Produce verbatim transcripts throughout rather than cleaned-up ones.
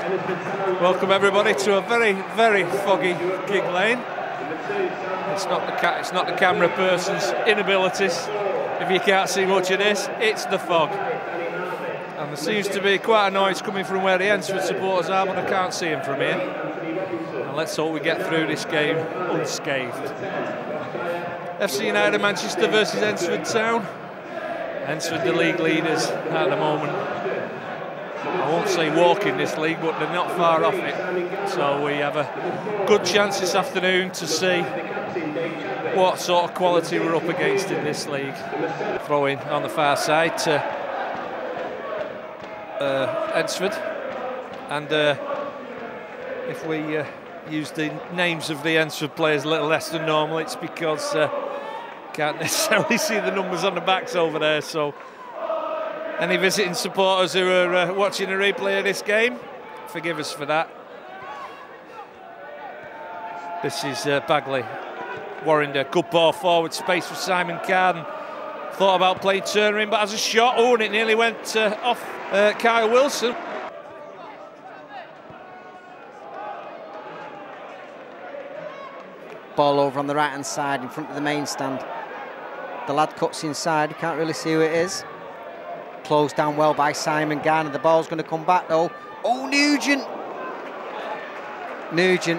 Welcome everybody to a very, very foggy gig lane. It's not the ca it's not the camera person's inabilities. If you can't see much of this, it's the fog. And there seems to be quite a noise coming from where the Ensford supporters are, but I can't see them from here. And let's hope we get through this game unscathed. F C United Manchester versus Ensford Town. Ensford the league leaders at the moment. I won't say walking this league, but they're not far off it. So we have a good chance this afternoon to see what sort of quality we're up against in this league. Throwing on the far side to uh, Ensford. And uh, if we uh, use the names of the Ensford players a little less than normal, it's because uh, can't necessarily see the numbers on the backs over there. So any visiting supporters who are uh, watching a replay of this game, forgive us for that. This is uh, Bagley. Warrinder, good ball forward, space for Simon Carden. Thought about playing Turner in, but has a shot. Oh, and it nearly went uh, off uh, Kyle Wilson. Ball over on the right hand side in front of the main stand. The lad cuts inside, you can't really see who it is. Closed down well by Simon Garner. The ball's going to come back though. Oh, Nugent! Nugent.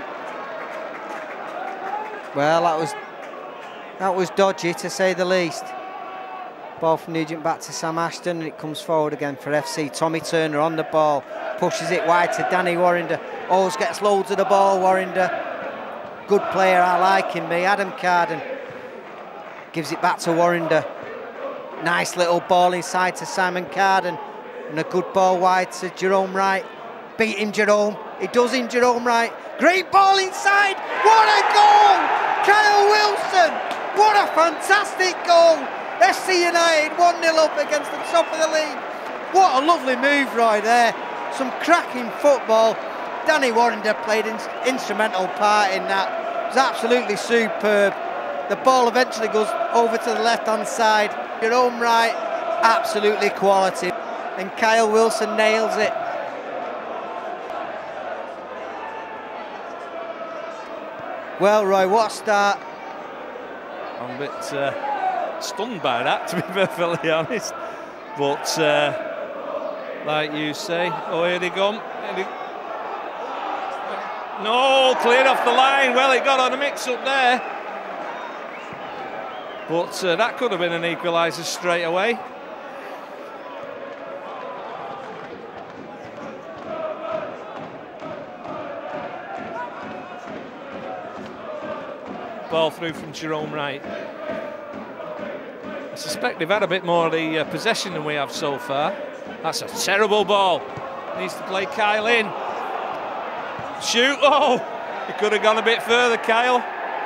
Well, that was that was dodgy to say the least. Ball from Nugent back to Sam Ashton, and it comes forward again for F C. Tommy Turner on the ball, pushes it wide to Danny Warrinder. Always gets loads of the ball, Warrinder. Good player, I like him, me. Adam Carden gives it back to Warrinder. Nice little ball inside to Simon Carden, and a good ball wide to Jerome Wright. Beat him, Jerome. He does him, Jerome Wright. Great ball inside. What a goal! Kyle Wilson. What a fantastic goal. F C United one nil up against the top of the league. What a lovely move right there. Some cracking football. Danny Warrinder played an instrumental part in that. It was absolutely superb. The ball eventually goes over to the left-hand side. Jerome Wright, absolutely quality. And Kyle Wilson nails it. Well, Roy, what a start. I'm a bit uh, stunned by that, to be perfectly honest. But, uh, like you say, oh, here they come. Here they... No, cleared off the line. Well, it got on a mix-up there. But uh, that could have been an equaliser straight away. Ball through from Jerome Wright. I suspect they've had a bit more of the uh, possession than we have so far. That's a terrible ball. Needs to play Kyle in. Shoot. Oh, he could have gone a bit further, Kyle.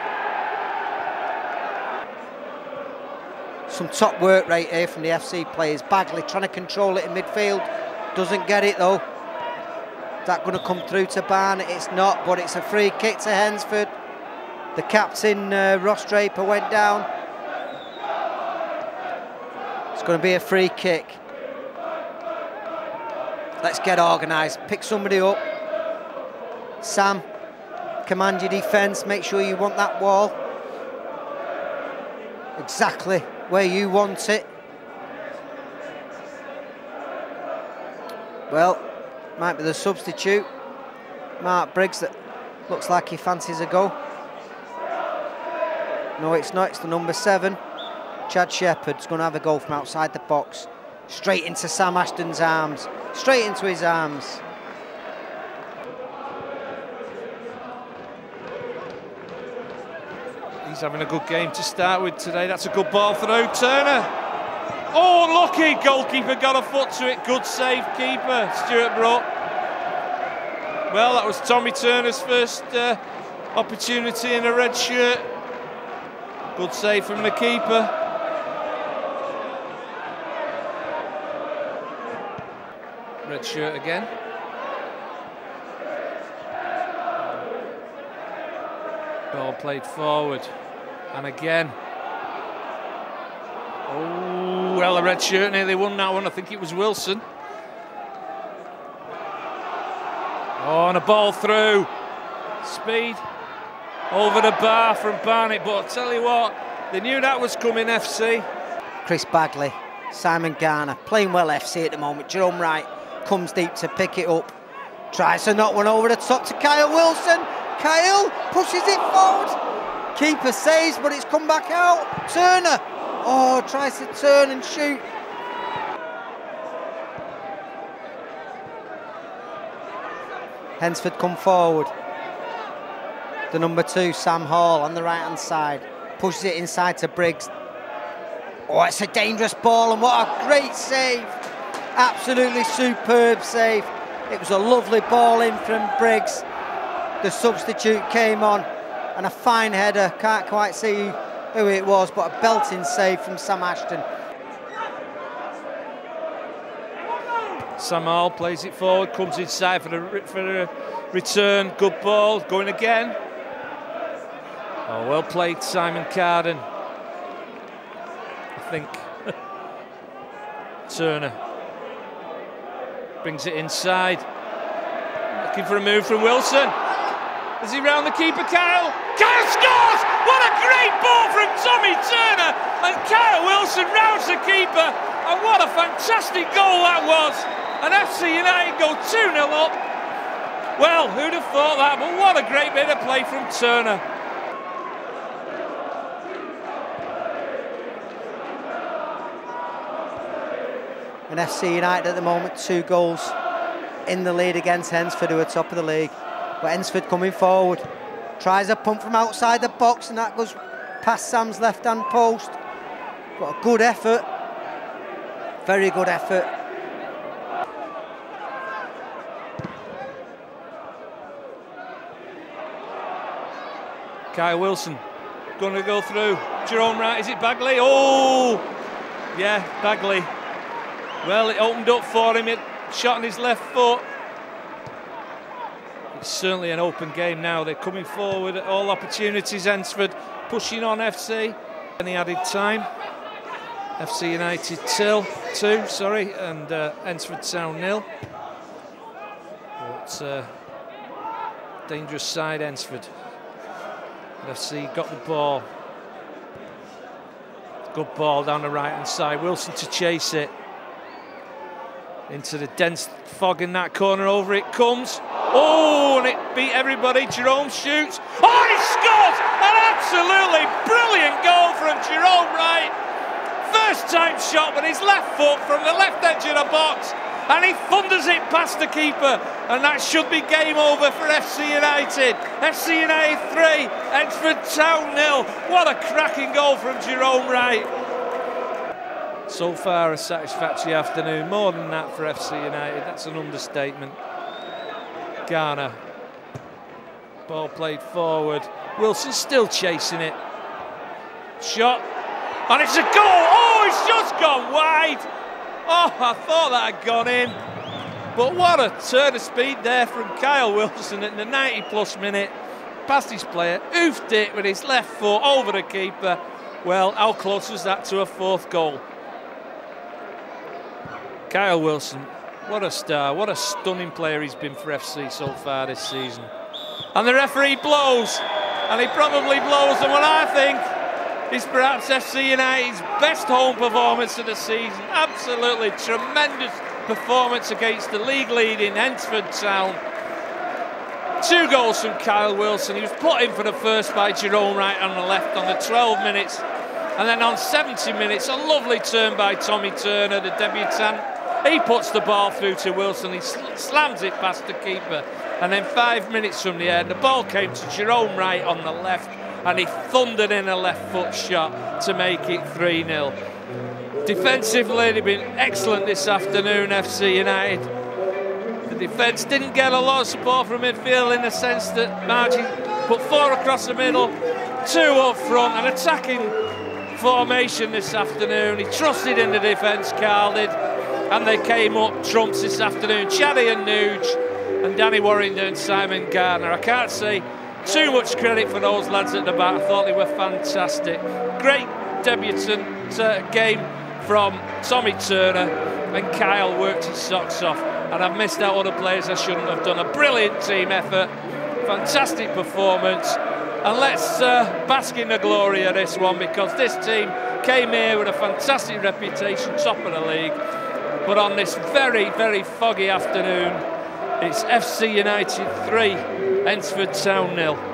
Some top work right here from the F C players. Bagley trying to control it in midfield. Doesn't get it though. Is that going to come through to Barnett? It's not, but it's a free kick to Hensford. The captain, uh, Ross Draper, went down. It's going to be a free kick. Let's get organised. Pick somebody up. Sam, command your defence. Make sure you want that wall exactly where you want it. Well, might be the substitute, Mark Briggs, that looks like he fancies a go. No, it's not, it's the number seven. Chad Shepherd's going to have a go from outside the box. Straight into Sam Ashton's arms. Straight into his arms. He's having a good game to start with today. That's a good ball through. Turner. Oh, lucky. Goalkeeper got a foot to it. Good save, keeper. Stuart Brook. Well, that was Tommy Turner's first uh, opportunity in a red shirt. Good save from the keeper. Red shirt again. Ball played forward. And again. Oh, well, the red shirt nearly won that one. I think it was Wilson. Oh, and a ball through. Speed over the bar from Barnett, but I'll tell you what, they knew that was coming, F C. Chris Bagley, Simon Garner, playing well F C at the moment. Jerome Wright comes deep to pick it up. Tries to knock one over the top to Kyle Wilson. Kyle pushes it forward. Keeper saves, but it's come back out. Turner, oh, tries to turn and shoot. Hensford come forward. The number two, Sam Hall, on the right-hand side. Pushes it inside to Briggs. Oh, it's a dangerous ball, and what a great save. Absolutely superb save. It was a lovely ball in from Briggs. The substitute came on, and a fine header. Can't quite see who it was, but a belting save from Sam Ashton. Sam Hall plays it forward, comes inside for the, for the return. Good ball, going again. Oh, well played, Simon Carden. I think Turner brings it inside. Looking for a move from Wilson. Is he round the keeper, Kyle? Kyle scores! What a great ball from Tommy Turner! And Kyle Wilson rounds the keeper. And what a fantastic goal that was! And F C United go two nil up. Well, who'd have thought that? But what a great bit of play from Turner. And F C United at the moment, two goals in the lead against Hensford, who are top of the league. But Hensford coming forward, tries a pump from outside the box, and that goes past Sam's left-hand post. Got a good effort, very good effort. Kyle Wilson going to go through. Jerome Wright, is it Bagley? Oh, yeah, Bagley. Well, it opened up for him, it shot on his left foot. It's certainly an open game now. They're coming forward at all opportunities. Hensford pushing on F C. Any added time. F C United till two, sorry, and uh, Hensford Town nil. But uh, dangerous side, Hensford. F C got the ball. Good ball down the right hand side. Wilson to chase it. Into the dense fog in that corner, over it comes. Oh, and it beat everybody. Jerome shoots. Oh, he scores! An absolutely brilliant goal from Jerome Wright. First time shot with his left foot from the left edge of the box. And he thunders it past the keeper. And that should be game over for F C United. F C United three, Hensford Town nil. What a cracking goal from Jerome Wright. So far a satisfactory afternoon, more than that for F C United, that's an understatement. Garner, ball played forward, Wilson still chasing it. Shot, and it's a goal! Oh, it's just gone wide! Oh, I thought that had gone in. But what a turn of speed there from Kyle Wilson at the ninety plus minute. Past his player, oofed it with his left foot over the keeper. Well, how close was that to a fourth goal? Kyle Wilson, what a star, what a stunning player he's been for F C so far this season. And the referee blows, and he probably blows on what I think is perhaps F C United's best home performance of the season. Absolutely tremendous performance against the league-leading Hensford Town. Two goals from Kyle Wilson. He was put in for the first by Jerome Wright on the left on the twelve minutes. And then on seventy minutes, a lovely turn by Tommy Turner, the debutant. He puts the ball through to Wilson, he sl slams it past the keeper. And then five minutes from the end, the ball came to Jerome Wright on the left, and he thundered in a left foot shot to make it three nil. Defensively, they've been excellent this afternoon, F C United. The defence didn't get a lot of support from midfield in the sense that Margie put four across the middle, two up front, an attacking formation this afternoon. He trusted in the defence, Carl did, and they came up trumps this afternoon. Chaddy and Nuge and Danny Warrington and Simon Gardner. I can't say too much credit for those lads at the back. I thought they were fantastic. Great debutant uh, game from Tommy Turner, and Kyle worked his socks off. and I've missed out other players I shouldn't have done. A brilliant team effort, fantastic performance, and let's uh, bask in the glory of this one, because this team came here with a fantastic reputation, top of the league, but on this very, very foggy afternoon, it's F C United three, Ensford Town nil.